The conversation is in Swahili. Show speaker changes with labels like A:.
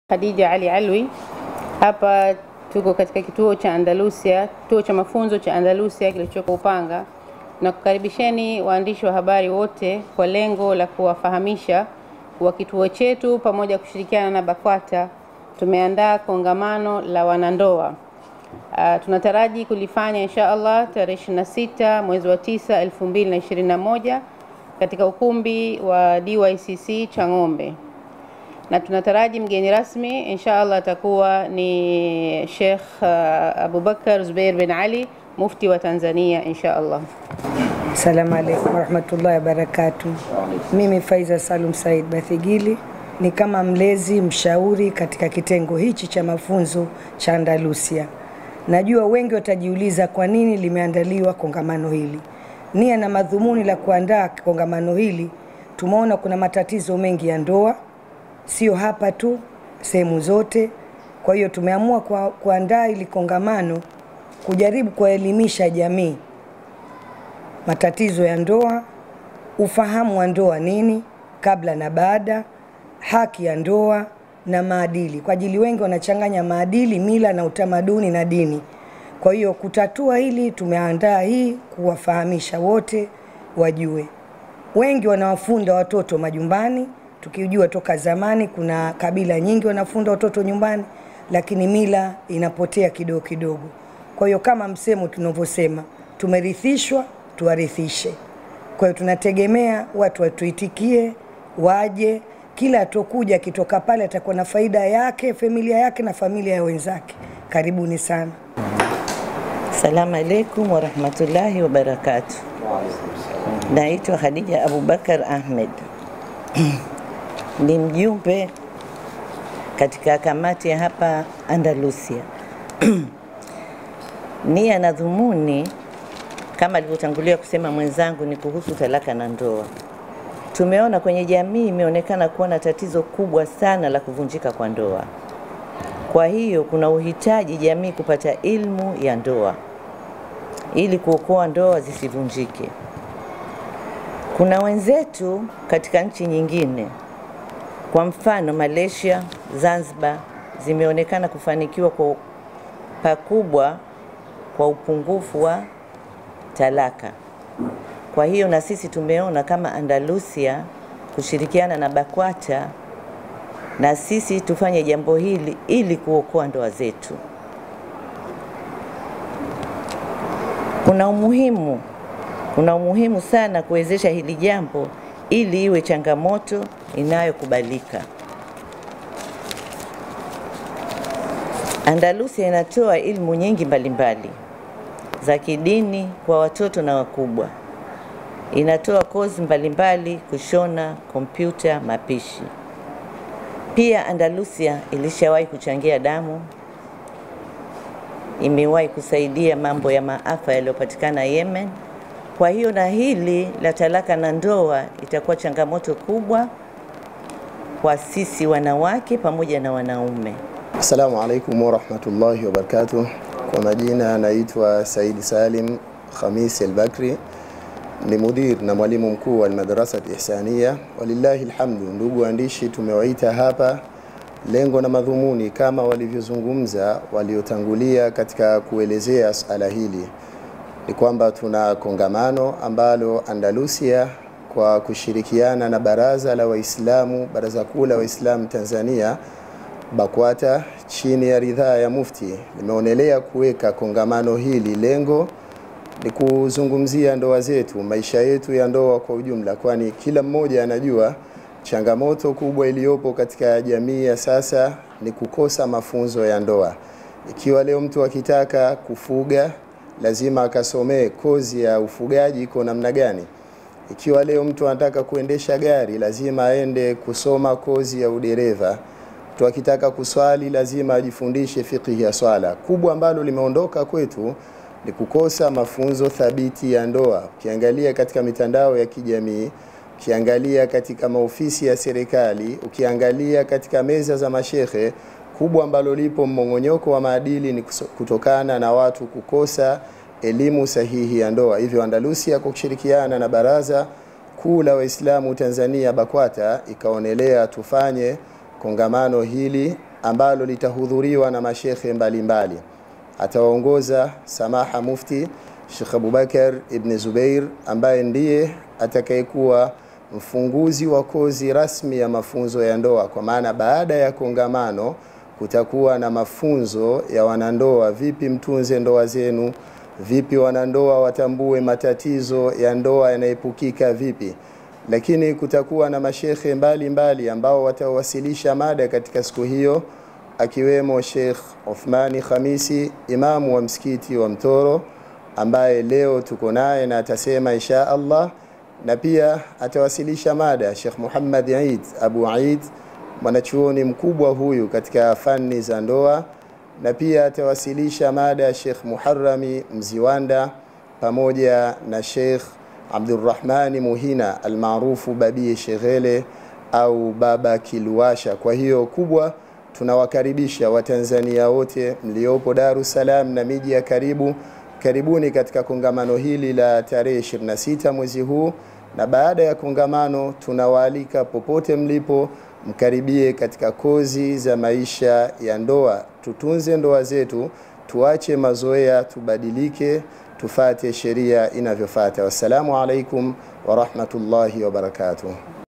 A: Khadija Ali Alwi. Hapa tuko katika kituo cha Andalusia, kituo cha mafunzo cha Andalusia kilichoko Upanga, na kukaribisheni waandishi wa habari wote kwa lengo la kuwafahamisha wa kituo chetu pamoja kushirikiana na BAKWATA tumeandaa kongamano la wanandoa. Tunataraji kulifanya insha Allah tarehe 26 mwezi wa 9 2021 katika ukumbi wa DYCC Chang'ombe, na tunataraji mgeni rasmi insha Allah atakuwa ni Sheikh Abubakar Zubair bin Ali, mufti wa Tanzania insha Allah.
B: Assalamu alaykum warahmatullahi wabarakatuh. Mimi Faiza Salum Said Bathigili ni kama mlezi mshauri katika kitengo hichi cha mafunzo cha Andalusia. Najua wengi watajiuliza kwa nini limeandaliwa kongamano hili. Nia na madhumuni la kuandaa kongamano hili, tumeona kuna matatizo mengi ya ndoa, sio hapa tu, sehemu zote. Kwa hiyo tumeamua kuandaa ili kongamano kujaribu kuelimisha jamii matatizo ya ndoa, ufahamu wa ndoa nini kabla na baada, haki ya ndoa na maadili. Kwa ajili wengi wanachanganya maadili, mila na utamaduni na dini. Kwa hiyo kutatua hili tumeandaa hii kuwafahamisha wote wajue. Wengi wanawafunda watoto majumbani, tukijua toka zamani kuna kabila nyingi wanafunda watoto nyumbani, lakini mila inapotea kidogo kidogo. Kwa hiyo kama msemo tunavyosema, tumerithishwa tuwarithishe. Kwa hiyo tunategemea watu watuitikie, waje, kila atokuja kitoka pale atakuwa na faida yake, familia yake na familia ya wenzake. Karibuni sana.
C: Assalamu alaikum warahmatullahi wabarakatuh. Naitwa Khadija Abubakar Ahmed. Ni mjumbe katika kamati ya hapa Andalusia. Nia na dhumuni kama alivyotangulia kusema mwenzangu ni kuhusu talaka na ndoa. Tumeona kwenye jamii imeonekana kuwa na tatizo kubwa sana la kuvunjika kwa ndoa. Kwa hiyo kuna uhitaji jamii kupata ilmu ya ndoa ili kuokoa ndoa zisivunjike. Kuna wenzetu katika nchi nyingine, kwa mfano Malaysia, Zanzibar, zimeonekana kufanikiwa kwa pakubwa kwa upungufu wa talaka. Kwa hiyo na sisi tumeona kama Andalusia kushirikiana na BAKWATA na sisi tufanye jambo hili ili kuokoa ndoa zetu. Kuna umuhimu sana kuwezesha hili jambo ili iwe changamoto inayokubalika. Andalusia inatoa ilmu nyingi mbalimbali za kidini kwa watoto na wakubwa. Inatoa kozi mbalimbali, kushona, kompyuta, mapishi. Pia Andalusia ilishawahi kuchangia damu. Imewahi kusaidia mambo ya maafa yaliyopatikana Yemen. Kwa hiyo na hili la talaka na ndoa itakuwa changamoto kubwa kwa sisi wanawake pamoja na wanaume.
D: Assalamu alaikum warahmatullahi wabarakatuh. Kwa majina naitwa Said Salim Khamis al-Bakri, ni mudir na mwalimu mkuu wa madrasa ihsania. Walillahi alhamdu. Ndugu waandishi, tumewaita hapa, lengo na madhumuni kama walivyozungumza waliotangulia katika kuelezea swala hili ni kwamba tuna kongamano ambalo Andalusia kwa kushirikiana na Baraza la Waislamu, Baraza Kuu la Waislamu Tanzania, BAKWATA, chini ya ridhaa ya mufti, limeonelea kuweka kongamano hili. Lengo ni kuzungumzia ndoa zetu, maisha yetu ya ndoa kwa ujumla, kwani kila mmoja anajua changamoto kubwa iliyopo katika jamii ya sasa ni kukosa mafunzo ya ndoa. Ikiwa leo mtu akitaka kufuga lazima akasomee kozi ya ufugaji iko namna gani. Ikiwa leo mtu anataka kuendesha gari lazima aende kusoma kozi ya udereva. Mtu akitaka kuswali lazima ajifundishe fiqh ya swala. Kubwa ambalo limeondoka kwetu ni kukosa mafunzo thabiti ya ndoa. Ukiangalia katika mitandao ya kijamii, ukiangalia katika maofisi ya serikali, ukiangalia katika meza za mashehe, kubwa ambalo lipo mmongonyoko wa maadili ni kutokana na watu kukosa elimu sahihi ya ndoa. Hivyo Andalusia kwa kushirikiana na Baraza Kuu la Waislamu Tanzania BAKWATA ikaonelea tufanye kongamano hili ambalo litahudhuriwa na mashekhe mbalimbali. Atawaongoza Samaha Mufti Sheikh Abubakar ibn Zubair, ambaye ndiye atakayekuwa mfunguzi wa kozi rasmi ya mafunzo ya ndoa, kwa maana baada ya kongamano kutakuwa na mafunzo ya wanandoa, vipi mtunze ndoa zenu, vipi wanandoa watambue matatizo ya ndoa yanaepukika vipi. Lakini kutakuwa na mashekhe mbalimbali ambao watawasilisha mada katika siku hiyo, akiwemo Sheikh Uthmani Khamisi, imamu wa msikiti wa Mtoro, ambaye leo tuko naye na atasema insha Allah. Na pia atawasilisha mada Sheikh Muhammad Eid Abu Eid, mwanachuoni mkubwa huyu katika fani za ndoa. Na pia atawasilisha mada Sheikh Muharrami Mziwanda pamoja na Sheikh Abdurrahmani Muhina almaarufu Babi Sheghele au Baba Kiluasha. Kwa hiyo kubwa, tunawakaribisha Watanzania wote mliopo Dar es Salaam na miji ya karibuni katika kongamano hili la tarehe 26 mwezi huu. Na baada ya kongamano tunawaalika popote mlipo mkaribie katika kozi za maisha ya ndoa. Tutunze ndoa zetu, tuache mazoea, tubadilike, tufate sheria inavyofuata. Wassalamu alaikum wa rahmatullahi wa barakatuh.